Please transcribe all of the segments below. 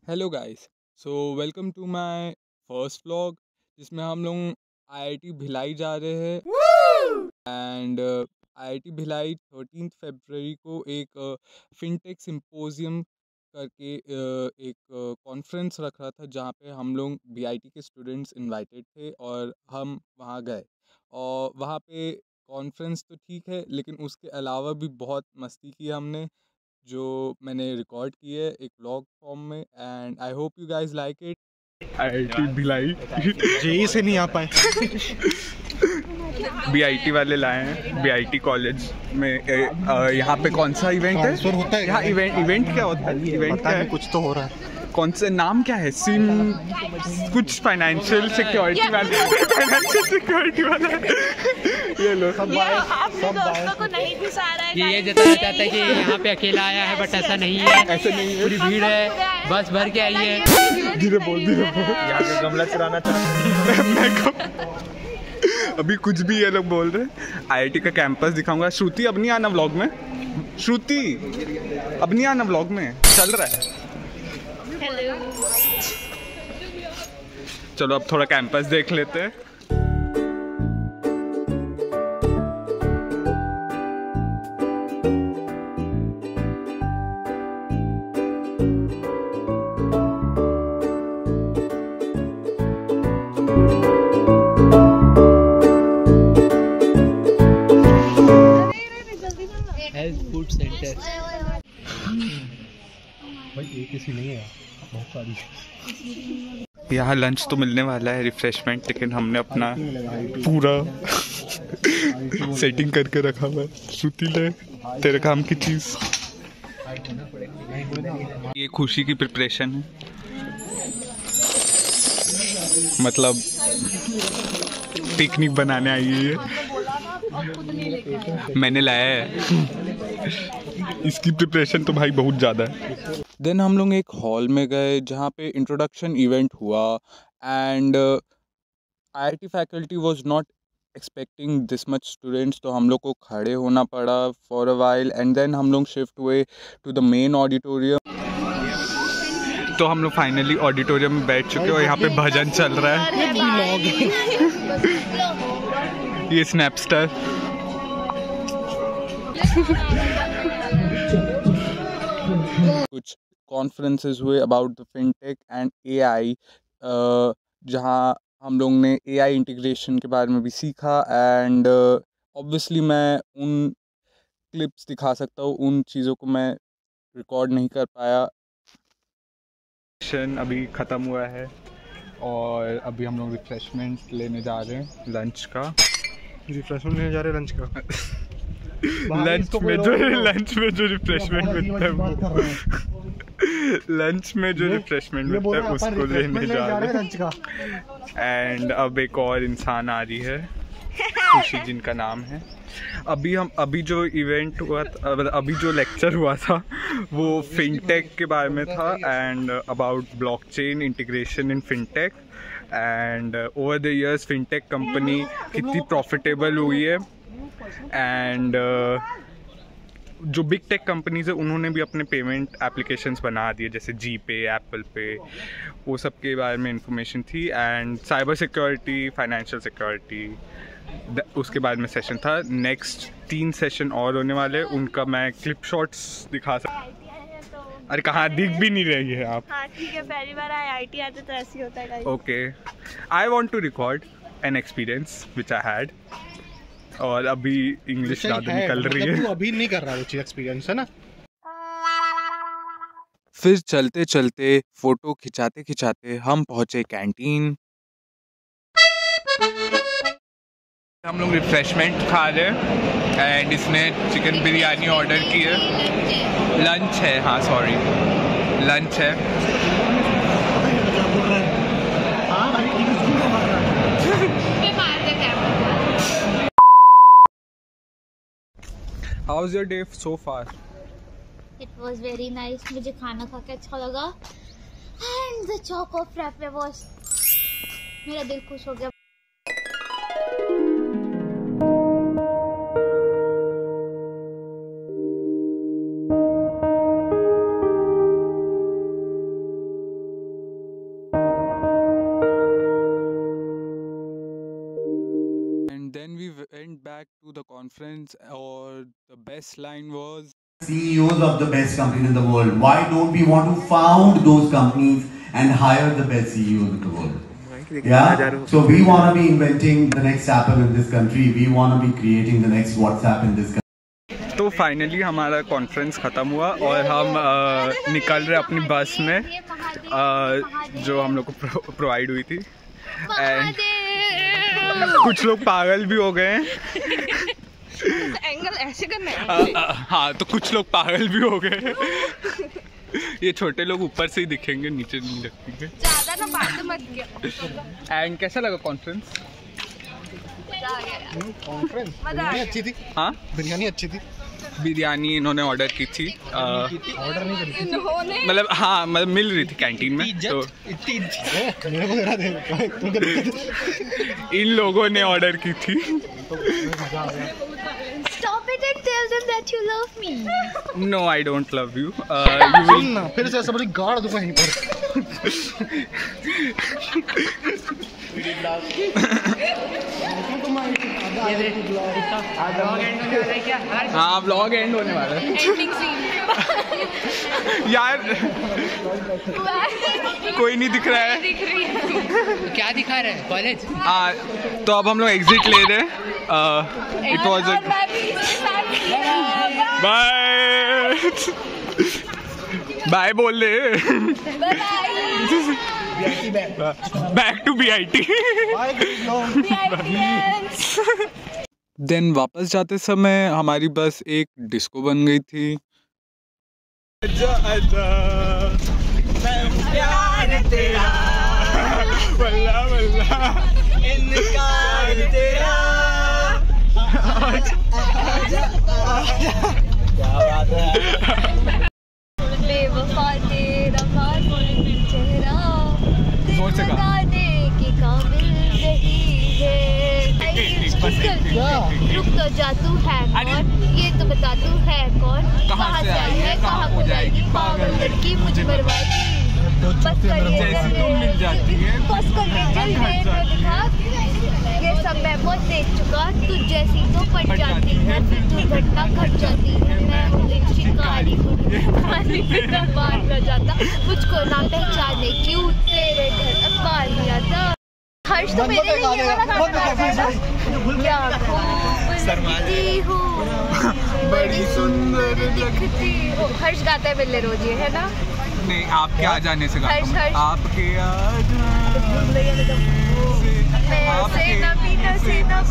Hello guys. So welcome to my first vlog जिसमें हम लोग आईआईटी भिलाई जा रहे हैं। एंड आईआईटी भिलाई 13 फरवरी को एक फिनटेक सिंपोजियम करके एक कॉन्फ्रेंस रख रहा था जहाँ पे हम लोग बीआईटी के स्टूडेंट्स इनवाइटेड थे और हम वहाँ गए। और वहाँ पे कॉन्फ्रेंस तो ठीक है, लेकिन उसके अलावा भी बहुत मस्ती की हमने, जो मैंने रिकॉर्ड की है एक व्लॉग फॉर्म में। And I hope you guys like it. IIT Bhilai JEE से नहीं आ पाए। बीआईटी वाले लाए हैं बीआईटी कॉलेज में। यहाँ पे कौन सा इवेंट है? होता है यहाँ इवेंट क्या होता है? इवेंट क्या है? कुछ तो हो रहा है। कौन से नाम क्या है? सिम कुछ फाइनेंशियल सिक्योरिटी वाला फाइनेंशियल सिक्योरिटी वाला ये लो सब अपने दोस्तों को नहीं घुसा रहा है। ये जताना चाहता है कि यहाँ पे अकेला आया है, बट ऐसा नहीं है। ऐसे नहीं है, पूरी भीड़ है, बस भर के आई है। धीरे बोल यहाँ पे गमला चुराना चाहते अभी कुछ भी ये लोग बोल रहे हैं। आईआईटी का कैंपस दिखाऊंगा। श्रुति अब नहीं आना व्लॉग में। श्रुति अब नहीं आना व्लॉग में, चल रहा है। चलो अब थोड़ा कैंपस देख लेते हैं। फूड सेंटर भाई एक किसी नहीं है, बहुत सारी। यहाँ लंच तो मिलने वाला है, रिफ्रेशमेंट, लेकिन हमने अपना पूरा सेटिंग करके रखा हुआ है। श्रुति ले तेरे काम की चीज। ये खुशी की प्रिपरेशन है, मतलब पिकनिक बनाने आई है ये। मैंने लाया है। इसकी प्रिपरेशन तो भाई बहुत ज़्यादा है। देन हम लोग एक हॉल में गए जहाँ पे इंट्रोडक्शन इवेंट हुआ। And IIT faculty was not expecting this much students, तो हम लोग को खड़े होना पड़ा for a while. And then हम लोग शिफ्ट हुए टू द मेन ऑडिटोरियम। तो हम लोग फाइनली ऑडिटोरियम में बैठ चुके हैं और यहाँ पे भजन चल रहा है। ये स्नैपस्टर। कुछ कॉन्फ्रेंसेस हुए about the fintech and AI, जहाँ हम लोग ने एआई इंटीग्रेशन के बारे में भी सीखा। एंड ऑब्वियसली मैं उन क्लिप्स दिखा सकता हूँ, उन चीज़ों को मैं रिकॉर्ड नहीं कर पाया। सेशन अभी ख़त्म हुआ है और अभी हम लोग रिफ्रेशमेंट लेने जा रहे हैं, लंच का। रिफ्रेशमेंट लेने जा रहे लंच का। लंच में जो रिफ्रेशमेंट मिलता है लंच में जो रिफ्रेशमेंट मिलता है उसको लेने जा रहे हैं लंच का। एंड अब एक और इंसान आ रही है, खुशी जिनका नाम है। अभी जो इवेंट हुआ था, अभी जो लेक्चर हुआ था वो फिनटेक के बारे में था। And about blockchain integration in fintech. And over the years fintech company कितनी प्रॉफिटेबल हुई है। एंड जो बिग टेक कंपनीज है उन्होंने भी अपने पेमेंट एप्लीकेशंस बना दिए, जैसे जी पे, एप्पल पे, वो सब के बारे में इंफॉर्मेशन थी। And cyber security, financial security, उसके बाद में सेशन था। नेक्स्ट 3 सेशन और होने वाले, उनका मैं क्लिप शॉट्स दिखा सकता। अरे कहाँ दिख भी नहीं रही है आप? हाँ ठीक है, पहली बार आईआईटी आते तो ऐसे ही होता है। Okay, I want to record an experience which I had. और अभी इंग्लिश ज़्यादा निकल रही है, तू अभी नहीं कर रहा वो चीज, एक्सपीरियंस है ना। फिर चलते चलते फोटो खिंचाते खिंचाते हम पहुंचे कैंटीन। हम लोग रिफ्रेशमेंट खा रहे हैं एंड इसने चिकन बिरयानी ऑर्डर की है। लंच है, हाँ सॉरी लंच है। How was your day so far? It was very nice. मुझे खाना खा के अच्छा लगा। And the choco frappe was, मेरा दिल खुश हो गया। went back to the conference, or the best line was, CEOs of the best companies in the world. Why don't we want to found those companies and hire the best CEOs in the world? Yeah. So we want to be inventing the next Apple in this country. We want to be creating the next WhatsApp in this country. तो finally हमारा conference ख़त्म हुआ और हम निकल रहे अपनी बस में जो हम लोग को प्रोवाइड हुई थी। एंड कुछ लोग पागल भी हो गए हैं। एंगल ऐसे करना है। हाँ, तो कुछ लोग पागल भी हो गए। ये छोटे लोग ऊपर से ही दिखेंगे, नीचे नहीं दिखेंगे। ज़्यादा ना बात मत किया। एंड कैसा लगा कॉन्फ्रेंस? मज़ा आ गया। कॉन्फ्रेंस बिरयानी अच्छी थी। हाँ, बिरयानी अच्छी थी। बिरयानी इन्होंने ऑर्डर की थी। ऑर्डर नहीं करी थी मतलब हाँ, मतलब मिल रही थी कैंटीन में। तो मेरे को जरा दे। इन लोगों ने ऑर्डर की थी। Stop it and tell them that you love me. No, I don't love you. You will... ना फिर से ऐसा बड़ी गाड़ दूंगा यहीं पर। हाँ, व्लॉग एंड होने वाला है। यार कोई नहीं दिख रहा है। क्या दिखा रहा है कॉलेज? तो अब हम लोग एग्जिट ले रहे हैं। इट वॉज बाय बाय बोल रहे। Back to BIT। देन वापस जाते समय हमारी बस एक डिस्को बन गई थी। प्यार तेरा वल्ला वल्ला इनकार तेरा। क्या बात है। बेवफा तेरा चेहरा दिखाने के काबिल नहीं है। रुक तो जा, तू है कौन? ये तो बता, तू है कौन? कहाँ से आई है, कहाँ को जाएगी? पागल लड़की मुझे बर्बादी। बस कर जैसी तुम मिल जाती है, बस कर दिखा। ये सब मैं बहुत देख चुका। तू जैसी तो पट जाती है, फिर दुर्घटना घट जाती है। मैं हूँ एक शिकारी, पानी में बाहर न जाता। मुझको ना पहचाने क्यों तेरे घर अखबार नहीं आता। हर्ष तो मेरे लिए ये वाला गाना गाता है ना। क्या खूबसूरती हो, बड़ी सुंदर दिखती हो। हर्ष गाता है बिल्ले रोज, ये है ना? नहीं, आपके आ जाने से गाता हूँ। हर्ष आपके आ जाने से ना पीना से ना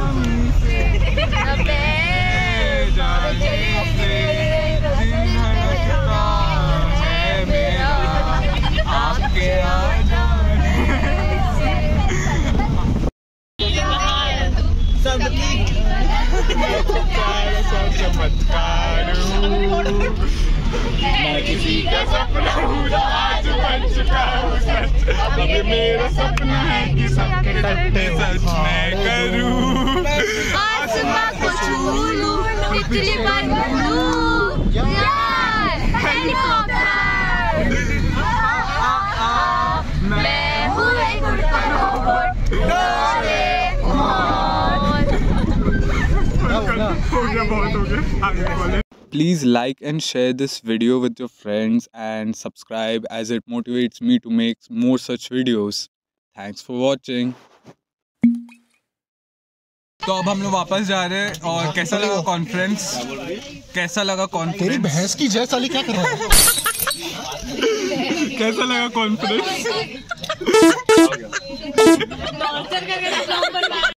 मैं किसी का सपना हूँ जो आज बन चुका हूँ सच। अब मेरा सपना है कि सबके टट्टे सच मैं करूँ। आसमां को छू लूं, तितली बन लूं, यार हेलीकॉप्टर। मैं हूँ एक उड़ता रोबोट, बहुत हो गया। Please like and share this video with your friends and subscribe as it motivates me to make more such videos. Thanks for watching. तो अब हम लोग वापस जा रहे हैं। और कैसा लगा कॉन्फ्रेंस? कैसा लगा कॉन्फ्रेंस? तेरी भैंस की जय साली क्या कर रहा है? कैसा लगा कॉन्फ्रेंस?